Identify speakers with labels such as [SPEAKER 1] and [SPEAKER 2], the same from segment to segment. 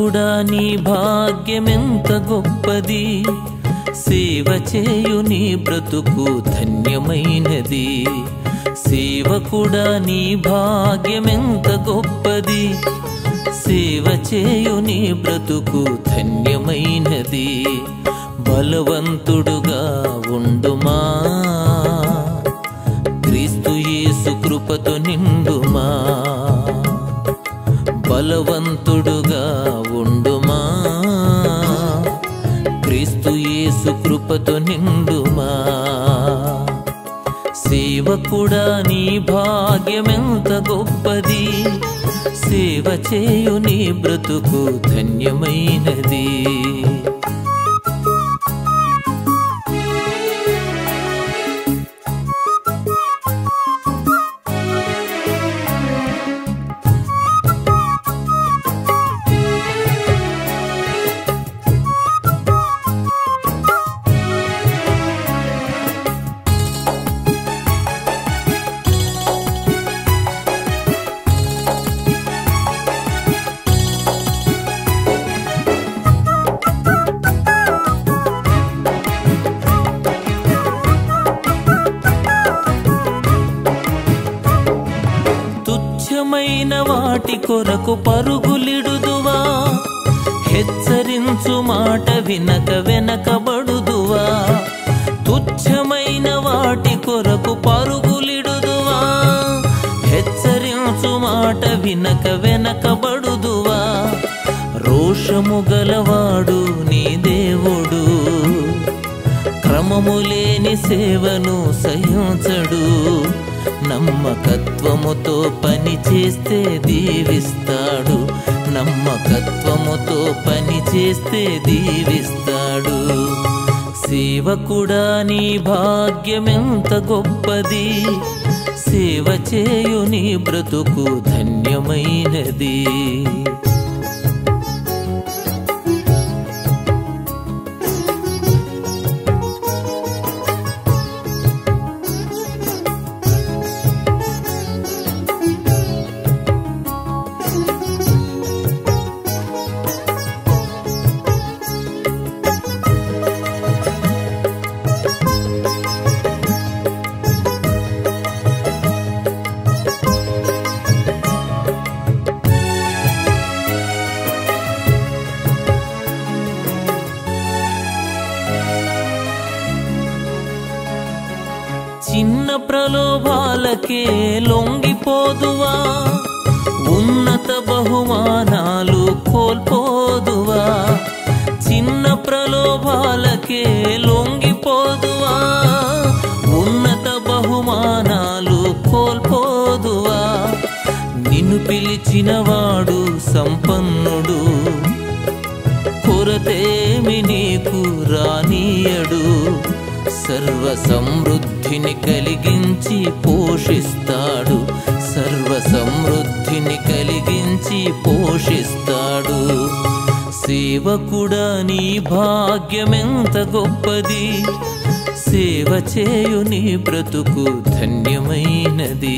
[SPEAKER 1] సేవకుడా నీ భాగ్యమెంత గొప్పది, సేవ చేయు నీ బ్రతుకు ధన్యమైనది. సేవకుడా నీ భాగ్యమెంత గొప్పది, సేవ చేయు నీ బ్రతుకు ధన్యమైనది. బలవంతుడుగా ఉండుమా, క్రీస్తు యేసు కృపతో నిండుమా. బలవంతుడుగా ఉండుమా, క్రీస్తు యేసు కృపతో నిండుమా. సేవకుడా నీ భాగ్యమెంత గొప్పది, సేవ చేయు నీ బ్రతుకు ధన్యమైనది. తుచ్చమైన వాటి కొరకు పరుగులిడుదువా, హెచ్చరించు మాట వినక వెనకబడుదువా. తుచ్చమైన వాటి కొరకు పరుగులిడుదువా, హెచ్చరించు మాట వినక వెనకబడుదువా. రోషము గలవాడు నీ దేవుడు, క్రమము లేని సేవను సహించడు. నమ్మకత్వముతో పని చేస్తే దీవిస్తాడు, నమ్మకత్వముతో పని చేస్తే దీవిస్తాడు. సేవకుడా నీ భాగ్యమెంత గొప్పది, సేవ చేయు నీ బ్రతుకు ధన్యమైనది. చిన్న ప్రలోభాలకే లొంగిపోదువా, ఉన్నత బహుమానాలు కోల్పోదువా. చిన్న ప్రలోభాలకే లొంగిపోదువా, ఉన్నత బహుమానాలు కోల్పోదువా. నిన్ను పిలిచినవాడు సంపన్నుడు, కొరతేమి నీకు రానీయడు. సర్వ సమృద్ధిని కలిగించి పోషిస్తాడు, సర్వ సమృద్ధిని కలిగించి పోషిస్తాడు. సేవకుడా నీ భాగ్యమెంత గొప్పది, సేవ చేయు నీ బ్రతుకు ధన్యమైనది.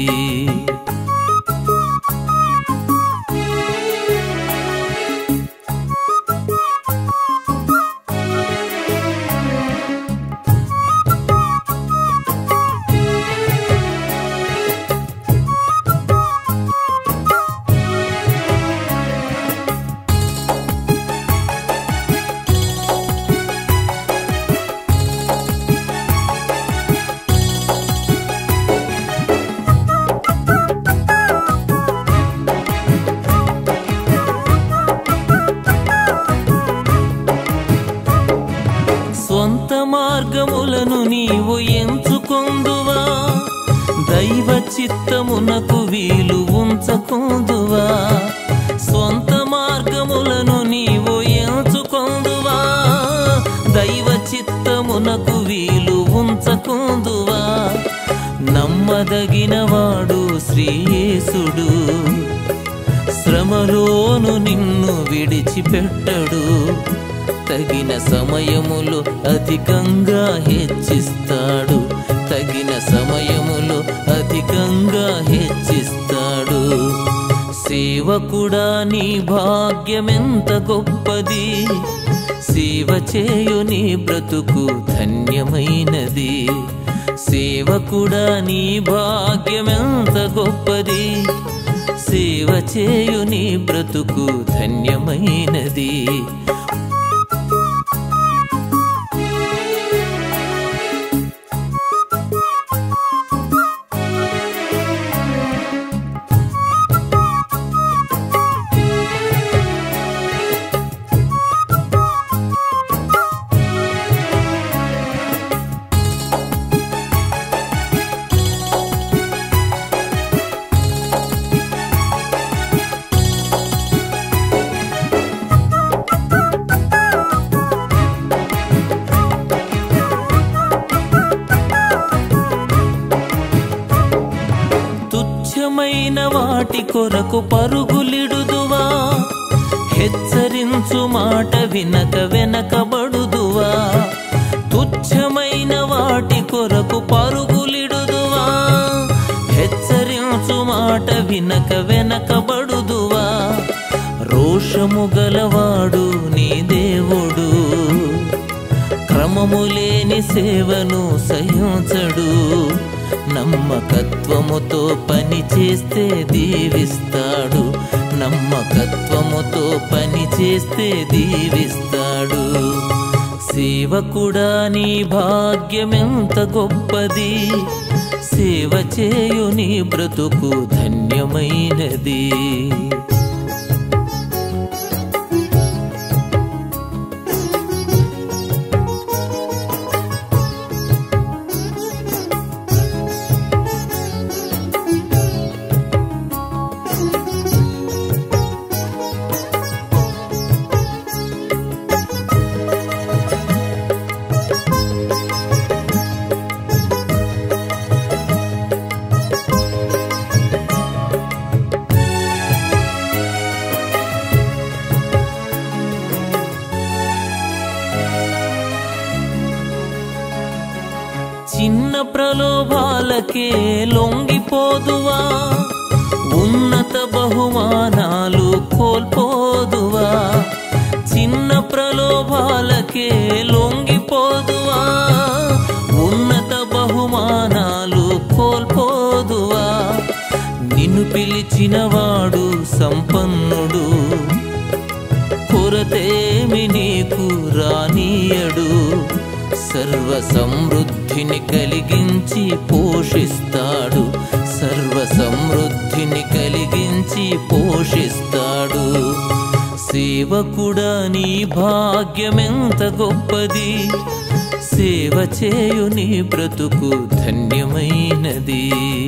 [SPEAKER 1] స్వంత మార్గములను నీవు ఎంచుకొందువా, దైవ చిత్తమునకు వీలు ఉంచకొందువా. స్వంత మార్గములను నీవు ఎంచుకొందువా, దైవ చిత్తమునకు వీలు ఉంచకొందువా. నమ్మదగినవాడు శ్రీయేసుడు, శ్రమలోను నిన్ను విడిచిపెట్టడు. తగిన సమయములో అధికంగా హెచ్చిస్తాడు, తగిన సమయములో అధికంగా హెచ్చిస్తాడు. సేవ సేవకుడా నీ భాగ్యమెంత గొప్పది, సేవ చేయు నీ బ్రతుకు ధన్యమైనది. సేవకుడా నీ భాగ్యమెంత గొప్పది, సేవ చేయు నీ బ్రతుకు ధన్యమైనది. తుచ్చమైన వాటి కొరకు పరుగులిడుదువా, హెచ్చరించు మాట వినక వెనకబడుదువా. తుచ్చమైన వాటి కొరకు పరుగులిడుదువా, హెచ్చరించు మాట వినక వెనకబడుదువా. రోషము గలవాడు నీ దేవుడు, క్రమము లేని సేవను సహించడు. నమ్మకత్వముతో పని చేస్తే దీవిస్తాడు, నమ్మకత్వముతో పని చేస్తే దీవిస్తాడు. సేవకుడా నీ భాగ్యమెంత గొప్పది, సేవ చేయు నీ బ్రతుకు ధన్యమైనది. చిన్న ప్రలోభాలకే లొంగిపోదువా, ఉన్నత బహుమానాలు కోల్పోదువా. చిన్న ప్రలోభాలకే లొంగిపోదువా, ఉన్నత బహుమానాలు కోల్పోదువా. నిన్ను పిలిచినవాడు సంపన్నుడు, కొరతేమి నీకు రానీయడు. సర్వ సమృద్ధిని కలిగించి పోషిస్తాడు, సర్వ సమృద్ధిని కలిగించి పోషిస్తాడు. సేవకుడా నీ భాగ్యమెంత గొప్పది, సేవ చేయు నీ బ్రతుకు ధన్యమైనది.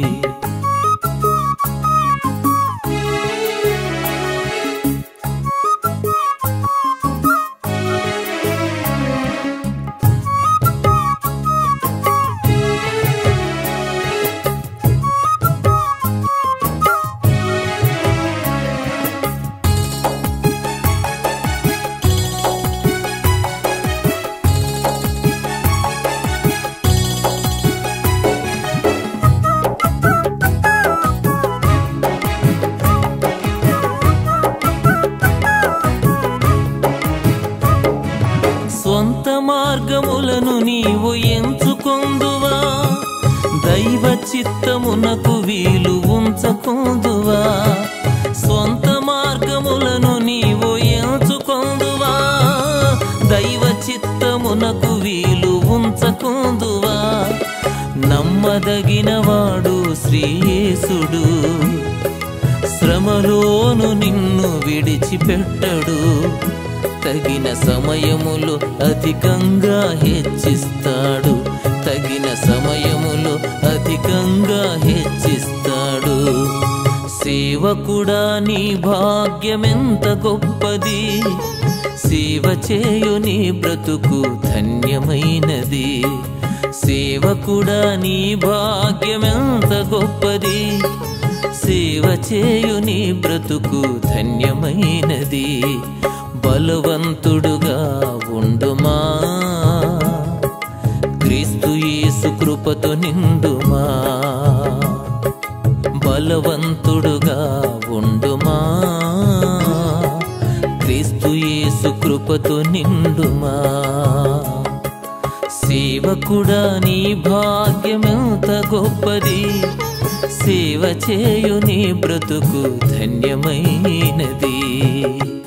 [SPEAKER 1] స్వంత మార్గములను నీవు ఎంచుకొందువా, దైవ చిత్తమునకు వీలు ఉంచకొందువా. స్వంత మార్గములను నీవు ఎంచుకొందువా, దైవ చిత్తమునకు వీలు ఉంచకొందువా. నమ్మదగినవాడు శ్రీయేసుడు, శ్రమలోను నిన్ను విడిచిపెట్టడు. తగిన సమయములో అధికంగా హెచ్చిస్తాడు, తగిన సమయములో అధికంగా హెచ్చిస్తాడు. సేవకుడా నీ భాగ్యమెంత గొప్పది, సేవ చేయు నీ బ్రతుకు ధన్యమైనది. సేవకుడా నీ భాగ్యమెంత గొప్పది, సేవ చేయు నీ బ్రతుకు ధన్యమైనది. బలవంతుడుగా ఉండుమా, క్రీస్తు యేసు కృపతో నిండుమా. బలవంతుడుగా ఉండుమా, క్రీస్తు యేసు కృపతో నిండుమా. సేవకుడా నీ భాగ్యమెంత గొప్పది, సేవ చేయు నీ బ్రతుకు ధన్యమైనది.